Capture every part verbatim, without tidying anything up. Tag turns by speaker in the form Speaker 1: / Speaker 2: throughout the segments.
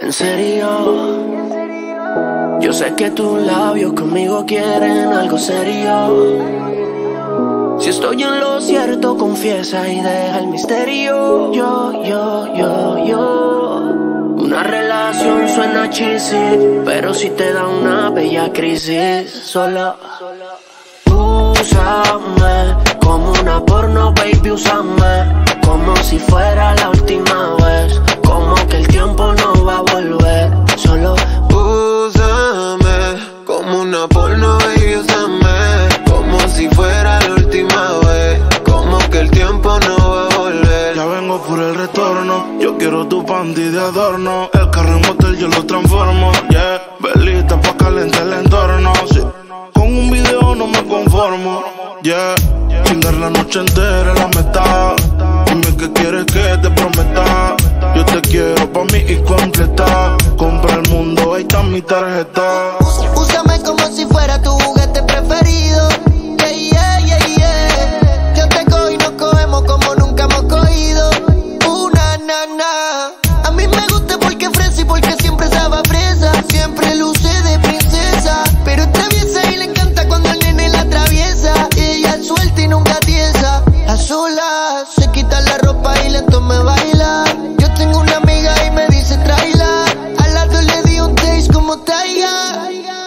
Speaker 1: En serio, yo sé que tus labios conmigo quieren algo serio. Si estoy en lo cierto, confiesa y deja el misterio. Yo, yo, yo, yo. Una relación suena cheesy, pero si te da una bella crisis, solo úsame como una porno, baby, úsame como si fuera la última vez. Como que el tiempo no va a volver. Solo
Speaker 2: úsame como una porno, baby, úsame como si fuera la última vez. Como que el tiempo no va a volver.
Speaker 3: Ya vengo por el retorno. Yo quiero tu panty de adorno. El carro en motel yo lo transformo. Yeah, velita pa' calentar el entorno. Sí. Con un video no me conformo. Yeah, chingar la noche entera la meta. Dime qué quieres que te prometa. Yo te quiero pa' mí y completa. Compra el mundo, ahí está mi tarjeta.
Speaker 4: Úsame como si fuera tu juguete preferido. Yeah, yeah, yeah, yeah. Yo te cojo y nos cogemos como nunca hemos cogido. Una nana. A mí me gusta porque fresa y porque siempre estaba fresa. Siempre luce de princesa, pero es traviesa y le encanta cuando el nene la atraviesa. Ella es suelta y nunca tiesa. A solas se quita la ropa y lento me baila. Yo tengo una amiga y me dice tráela. Al lado le di un taste como Taiga.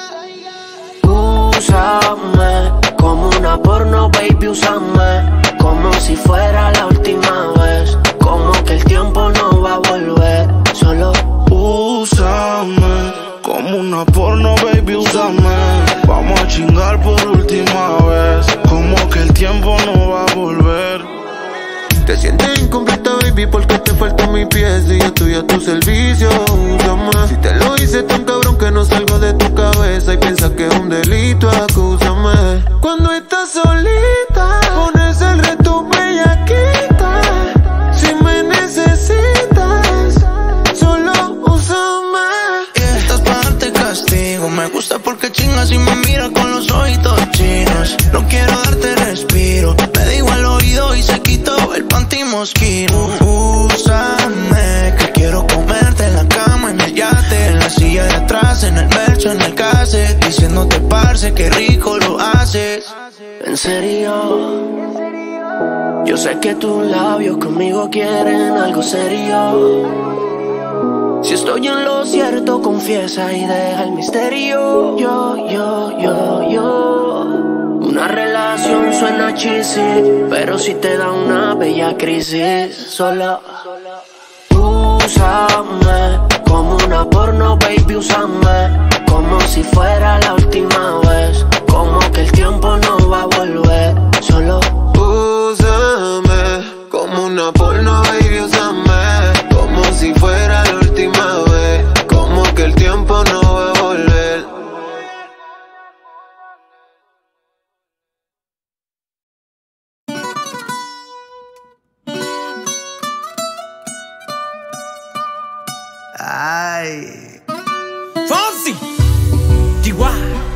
Speaker 1: úsame como una porno, baby, úsame como si fuera la última vez. Como que el tiempo no va a volver. Solo
Speaker 3: úsame como una porno, baby, úsame. Vamos a chingar por última vez. Como que el tiempo no va a volver.
Speaker 2: Te sientes incompleta, baby, porque te falta mi pieza y yo estoy a tu servicio. Úsame. Si te lo hice tan cabrón que no salgo de tu cabeza y piensas que es un delito, acúsame. Cuando estás solita, pones el reto bellaquita. Si me necesitas, solo úsame.
Speaker 5: Yeah, estás pa' darte castigo. Me gusta porque chingas y me miras con los ojitos chinos. No quiero darte respiro. Me digo al oído y se quitó el panty mosquito. Úsame, que quiero comerte en la cama, en el yate, en la silla de atrás, en el mercho, en el cassette, diciéndote parce que rico lo haces.
Speaker 1: en serio, yo sé que tus labios conmigo quieren algo serio. Si estoy en lo cierto, confiesa y deja el misterio. Yo, yo, yo, yo. Una relación suena cheesy, pero si te da una bella crisis, solo úsame como una porno, baby, úsame como si fuera la última vez. Como que el tiempo no va a volver. Solo
Speaker 2: úsame como una porno, baby, úsame como si fuera la última vez. Como que el tiempo no va a volver.
Speaker 5: Ay, Fonsi, Chihuahua.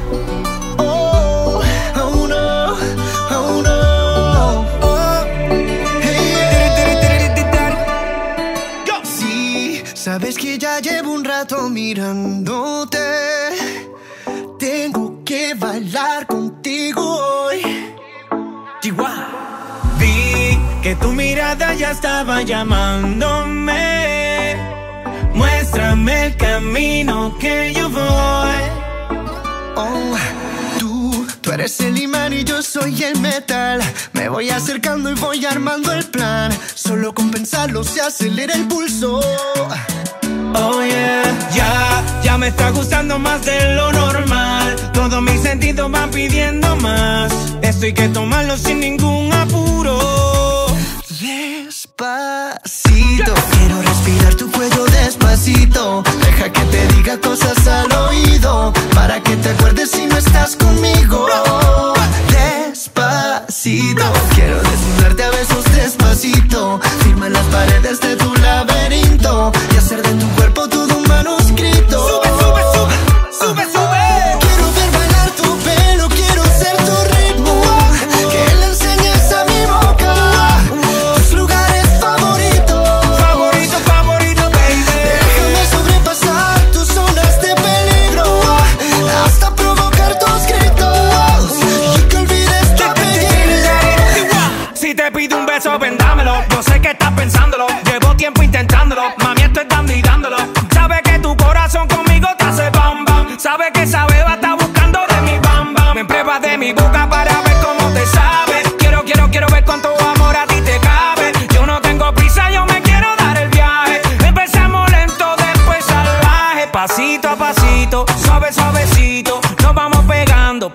Speaker 4: Oh, oh no, oh no. Oh, hey. Sí, sabes que ya llevo un rato mirándote. Tengo que bailar contigo hoy.
Speaker 5: Chihuahua. Vi que tu mirada ya estaba llamándome. Muéstrame el camino que yo voy.
Speaker 4: Oh, tú, tú eres el imán y yo soy el metal. Me voy acercando y voy armando el plan. Solo con pensarlo se acelera el pulso.
Speaker 5: Oh yeah, ya, ya me está gustando más de lo normal. Todos mis sentidos van pidiendo más. Esto hay que tomarlo sin ningún apuro.
Speaker 4: Despacito, quiero respirar tu cuello despacito. Deja que te diga cosas al oído, para que te acuerdes si no estás conmigo. Despacito, quiero desnudarte a besos despacito. Firma las paredes de tu laberinto y hacer de tu cuerpo todo un manuscrito.
Speaker 5: Sube, sube, sube, sube, sube.
Speaker 4: Quiero ver bailar tu pelo, quiero ser tu ritmo. Que le enseñes a mi boca tus lugares favoritos.
Speaker 5: Favorito, favorito, baby.
Speaker 4: Déjame sobrepasar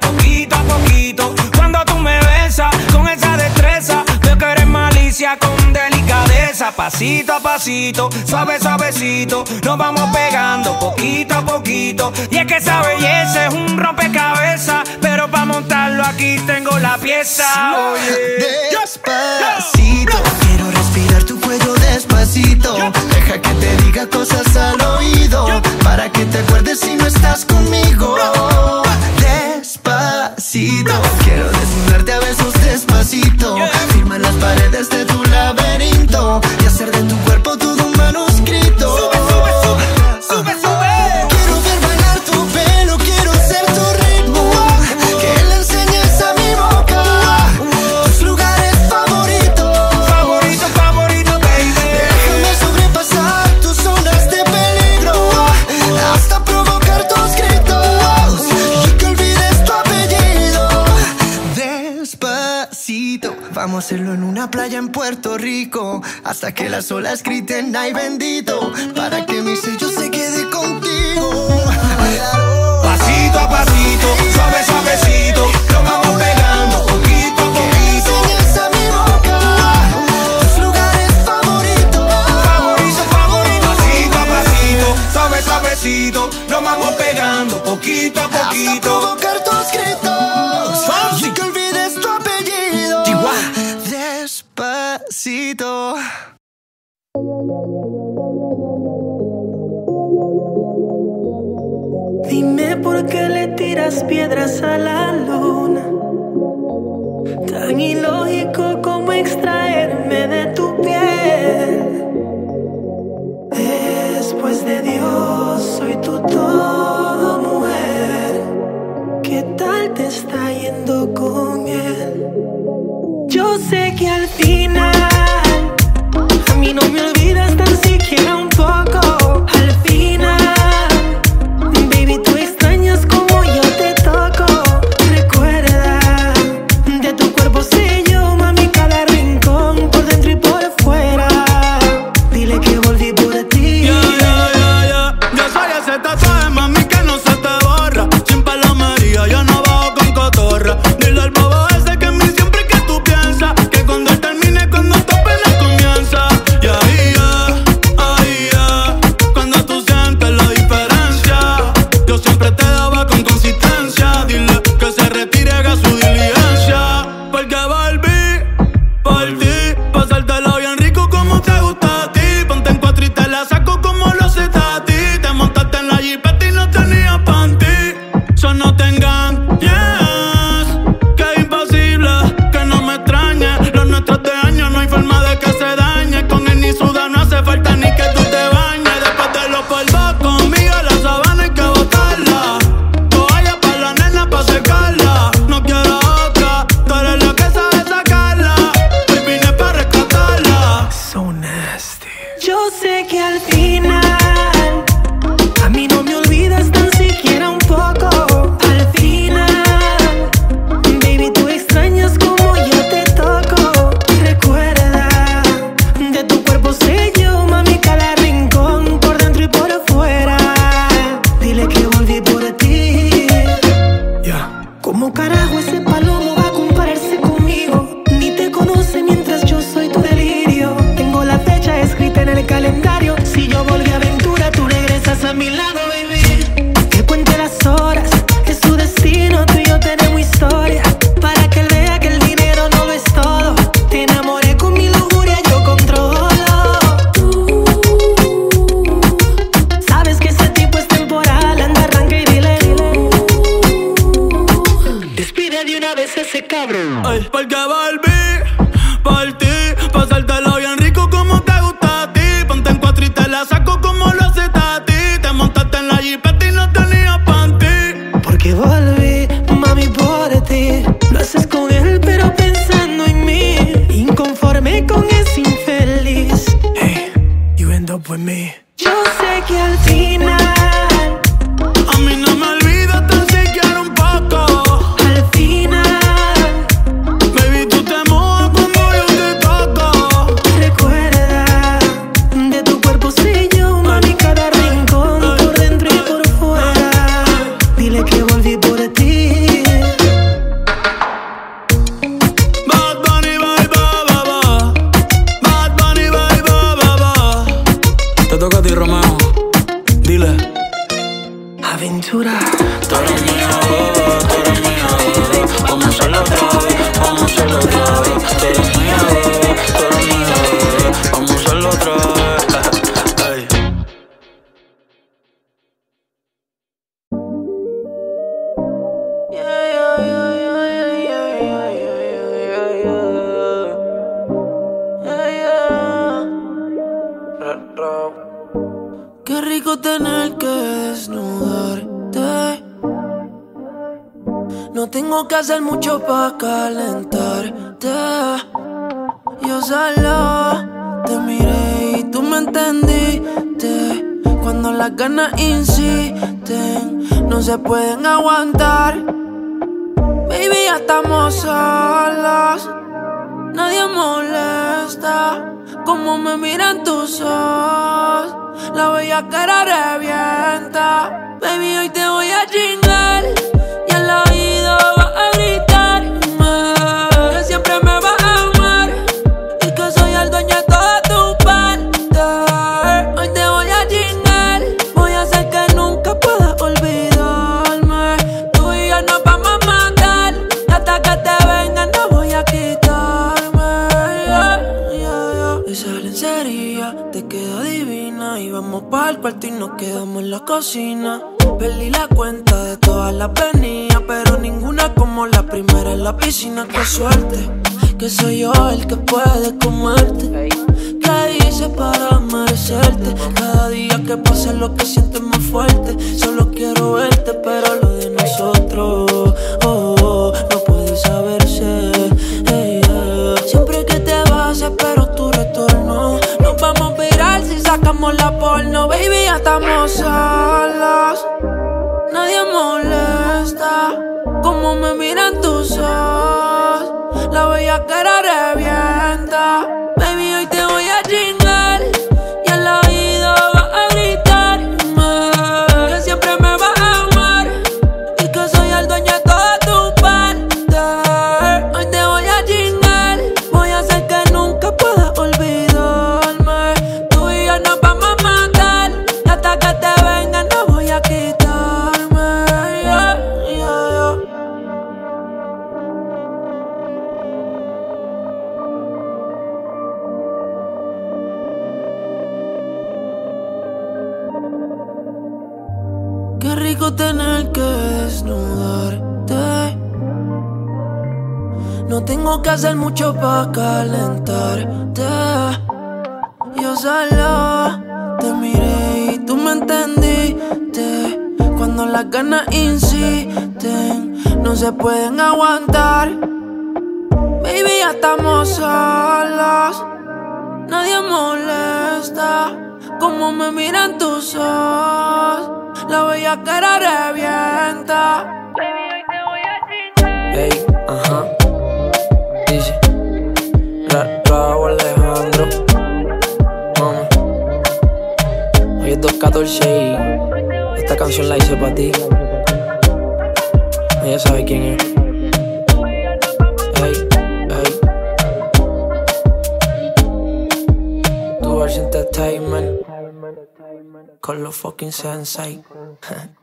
Speaker 6: poquito a poquito. Cuando tú me besas con esa destreza, veo que eres malicia con delicadeza. Pasito a pasito, suave suavecito, nos vamos pegando poquito a poquito. Y es que esa belleza es un rompecabezas, pero para montarlo aquí tengo la pieza. Oye,
Speaker 4: despacito, quiero respirar tu cuello despacito. Deja que te diga cosas al oído, para que te acuerdes si no estás conmigo. Despacito, quiero desnudarte a besos despacito. Firma las paredes de tu laberinto y hacer de tu cuerpo todo un manuscrito.
Speaker 6: Sube, sube, sube, sube, sube.
Speaker 4: Quiero ver bailar tu pelo, quiero ser tu ritmo, que le enseñes a mi boca tus lugares favoritos.
Speaker 6: Favorito, favorito, baby.
Speaker 4: Déjame sobrepasar tus zonas de peligro, hasta provocar tus gritos y que olvides tu apellido. Despacito, vamos a hacerlo en una playa en Puerto Rico, hasta que las olas griten ay bendito, para que mi sello se quede contigo.
Speaker 6: Pasito a pasito, suave suavecito, nos vamos pegando poquito a
Speaker 4: Que
Speaker 6: poquito.
Speaker 4: enseñes a mi boca tus lugares favoritos.
Speaker 6: Favorito, favorito, pasito a pasito, suave suavecito, nos vamos pegando poquito a
Speaker 4: Hasta
Speaker 6: poquito.
Speaker 4: provocar tus gritos y que olvides tu apellido. Despacito.
Speaker 1: Dime por qué le tiras piedras a la luna. Tan ilógico como extraerme de tu piel. Después de Dios, soy tu todo, mujer. ¿Qué tal te está yendo con él? Yo sé que al final a mí no me olvidas tan siquiera un poco. Al final, baby, tú extrañas como yo te toco. Recuerda, de tu cuerpo sé yo, mami, cada rincón, por dentro y por fuera. Dile que volví por ti.
Speaker 7: Yeah, yeah, yeah, yeah. Yo soy ese tatuaje, mami, que no se te borra. Sin palomería, yo no bajo con cotorra. Dile al bobo ese que en mí siempre que tú piensas, que cuando él termine, cuando tú apenas comienza. Y ahí ya, ahí ya, cuando tú sientes la diferencia. Yo siempre te daba con consistencia. Dile que se retire, haga su diligencia. Porque volví por ti, pasártelo bien rico como te gusta a ti. Ponte en cuatro y te la saco como lo sé a ti. Te montaste en la jipeta y no tenías panty. So no te engañes, que es imposible que no me extrañe. Los nuestros de años no hay forma de que se dañe. Con él ni suda, no hace falta ni que tú te bañes. Después de los polvos conmigo la sabana hay que botarla. Toalla pa' la nena pa' secarla. No quiero otra, tú eres la que sabe sacarla. Hoy vine pa' rescatarla.
Speaker 1: So nasty. Yo sé que al final a mí no me olvidas tan siquiera un poco. Al final, baby, tú extrañas como yo te toco. Recuerda, de tu cuerpo sé yo, mami, cada rincón, por dentro y por fuera. Dile que volví por ti. ¿Cómo carajo ese palomo va a compararse conmigo? Ni te conoce mientras yo soy tu delirio. Tengo la fecha escrita en el calendario. Si yo volví a aventura, tú regresas a mi lado, baby. Que cuente las horas, es su destino. Tú y yo tenemos historia, para que él vea que el dinero no lo es todo. Te enamoré con mi lujuria, yo controlo. Tú sabes que ese tipo es temporal. Anda, arranca y dile. Despide de una vez ese cabrón.
Speaker 7: Ay, porque volví por ti, pasártelo bien rico como te gusta a ti. Ponte en cuatro y te la saco como lo haces a ti. Te montaste en la jipeta y no tenías panty.
Speaker 1: Porque volví, mami, por ti. Lo haces con él, pero pensando en mí. Inconforme con ese infeliz. Hey, you end up with me. Yo sé que al final
Speaker 7: A mí no me olvidas tan siquiera un poco.
Speaker 1: al final,
Speaker 7: Baby, tú te mojas cuando yo te toco.
Speaker 4: rico tener que desnudarte. No tengo que hacer mucho pa' calentarte. Yo solo te miré y tú me entendiste. Cuando las ganas insisten, no se pueden aguantar. Baby, ya estamos solos, nadie molesta. Como me miran tus ojos, la bellaquera revienta. Baby, hoy te voy a chingar y al oído vas a gritarme que siempre me vas a amar y que soy el dueño de toda tu parte. Hoy te voy a chingar, voy a hacer que nunca puedas olvidarme. Tú y yo nos vamos a matar y hasta que te vengan no voy a quitarme. Yeah, yeah, yeah. Esa lencería te queda divina y vamos pa'l cuarto y nos quedamos en la cocina. Perdí la cuenta de todas las venidas, pero ninguna como la primera en la piscina. Qué suerte, que soy yo el que puede comerte. ¿Qué hice para merecerte? Cada día que pasa lo que siento es más fuerte. Solo quiero verte, pero lo de nosotros oh, oh, no puede saberse. Hey, yeah. Siempre que te vas espero tu retorno. Nos vamos a virar si sacamos la porno. Baby, ya estamos solos, nadie molesta. Como me miran tus ojos, la bellaquera revienta. Baby, hoy te voy a chingar y al oído vas a gritarme que siempre me vas a amar y que soy el dueño de toda tu parte. Hoy te voy a chingar, voy a hacer que nunca puedas olvidarme. Tú y yo nos vamos a matar y hasta que te vengan no voy a quitarme. Yeah, yeah, yeah. Qué rico tener que desnudarte. No tengo que hacer mucho pa' calentarte. Yo solo te miré y tú me entendiste. Cuando las ganas insisten, no se pueden aguantar. Baby, ya estamos solos, nadie molesta. Como me miran tus ojos, la bellaquera revienta. Baby, hoy te voy a chingar.
Speaker 8: Ey, ajá, dice Ra Raúl Alejandro. Mama, hoy es dos catorce y esta canción la hice pa' ti. Ella sabe quién es. Ey, ey. Tu Verse Entertainment con los fucking Sensei.